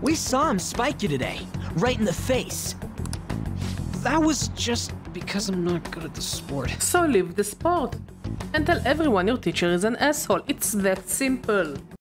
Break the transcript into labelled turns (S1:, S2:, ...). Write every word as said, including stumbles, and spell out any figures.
S1: We saw him spike you today, right in the face. That was just because I'm not good at the sport.
S2: So leave the sport and tell everyone your teacher is an asshole. It's that simple.